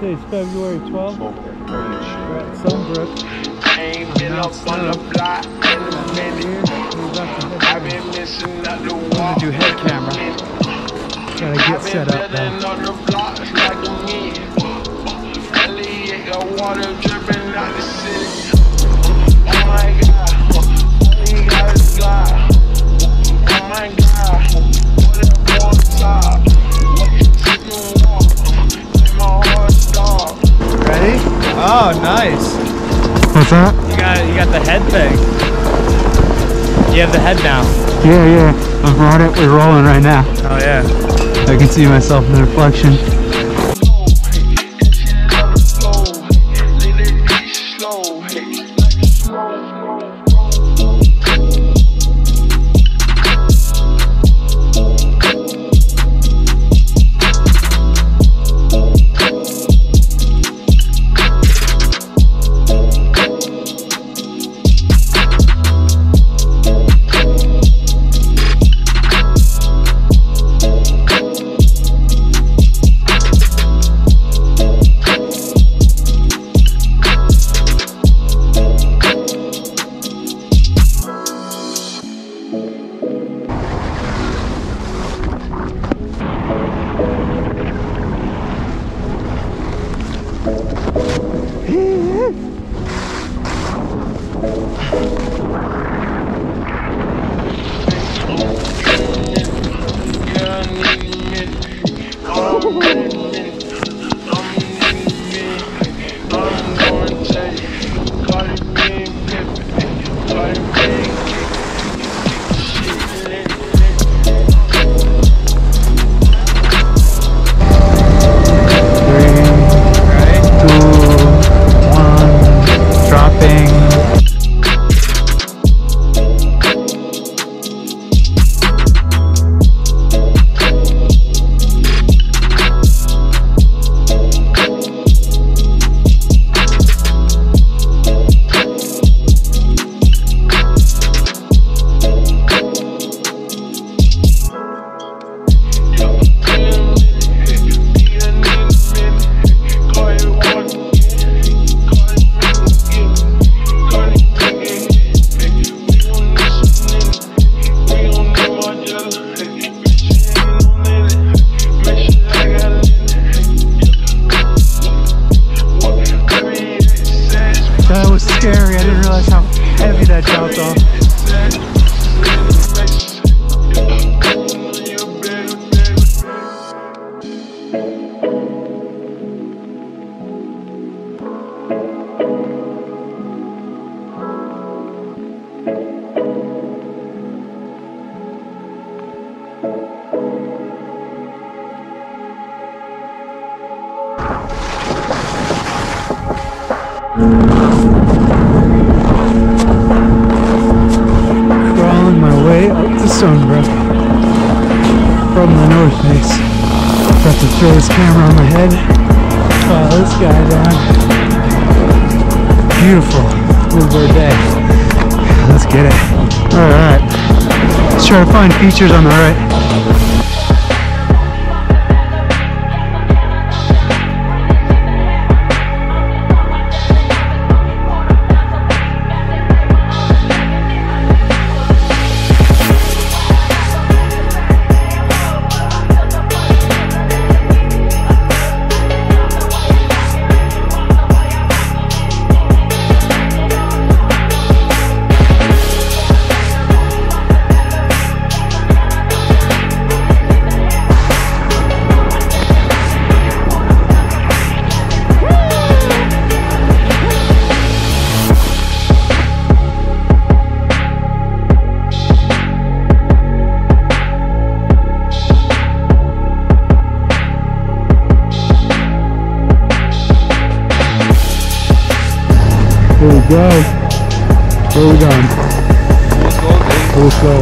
Today's February 12th. We're at Sunbrook. I'm gonna do head camera. Gotta get set up though. Ready? Oh, nice. What's that? You got the head thing. You have the head now. Yeah. I've brought it. We're rolling right now. Oh yeah. I can see myself in the reflection. That was scary. I didn't realize how heavy that dropped off. Crawling my way up to Sunbrook from the north face. Got to throw this camera on my head. Follow this guy down. Beautiful bluebird day. Let's get it. Alright. Let's try to find features on the right. Here we go. Where are we going? Let's go.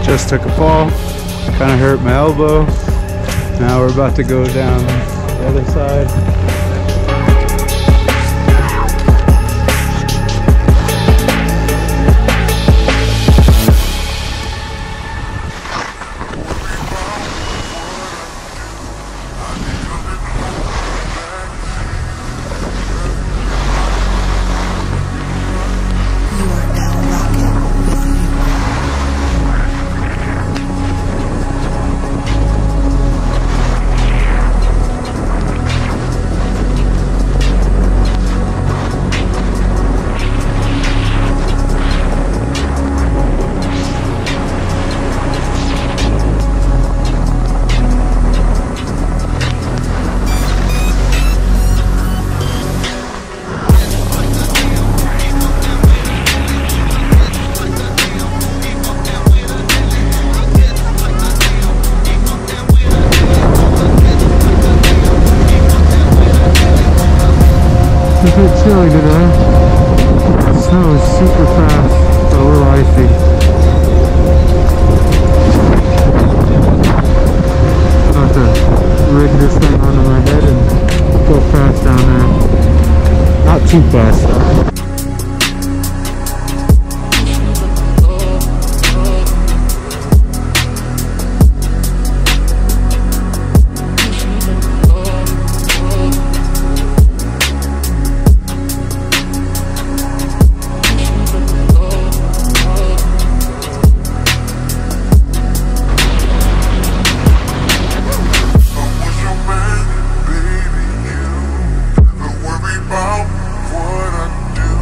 Just took a fall, kind of hurt my elbow. Now we're about to go down the other side. It's a bit chilly today. The snow is super fast, but a little icy. I'm about to rig this thing onto my head and go fast down there. Not too fast though. What I do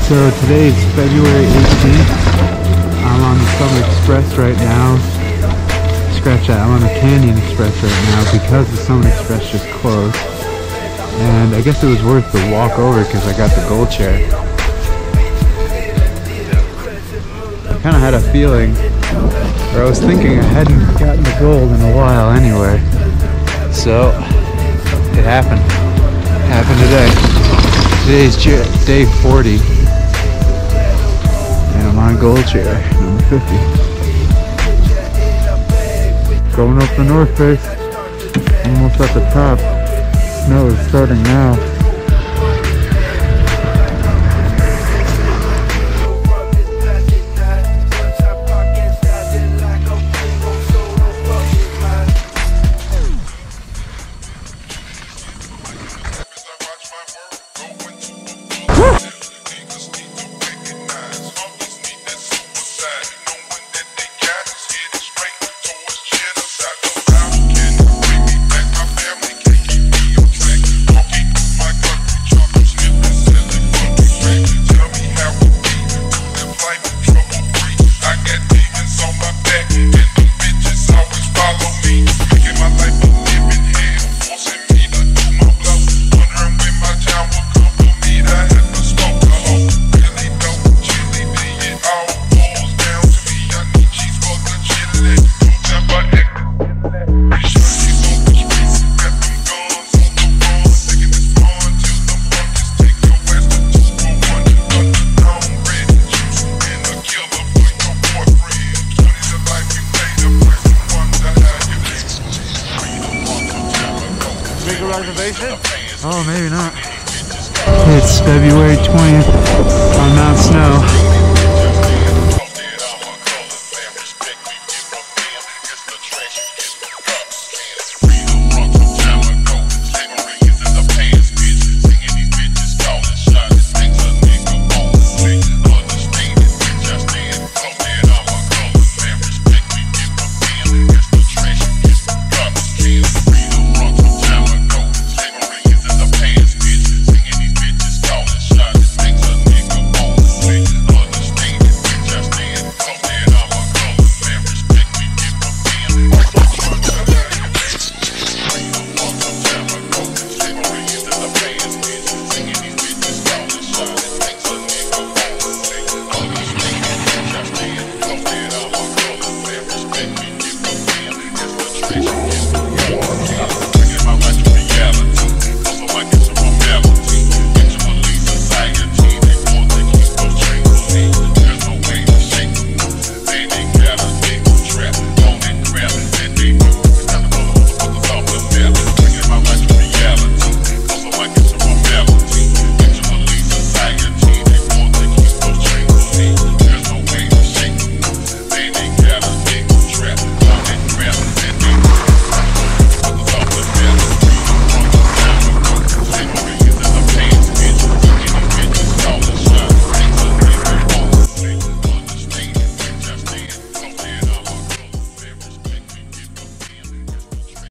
So today's February 18th. I'm on the Summit Express right now. Scratch that, I'm on the Canyon Express right now because the Summit Express just closed. And I guess it was worth the walk over because I got the gold chair. I kind of had a feeling, or I was thinking I hadn't gotten the gold in a while anyway. So, it happened. It happened today. Today's day 40. And I'm on gold chair, number 50. Going up the north face. Almost at the top. Snow is starting now. Oh, maybe not. It's February 20th on Mount Snow.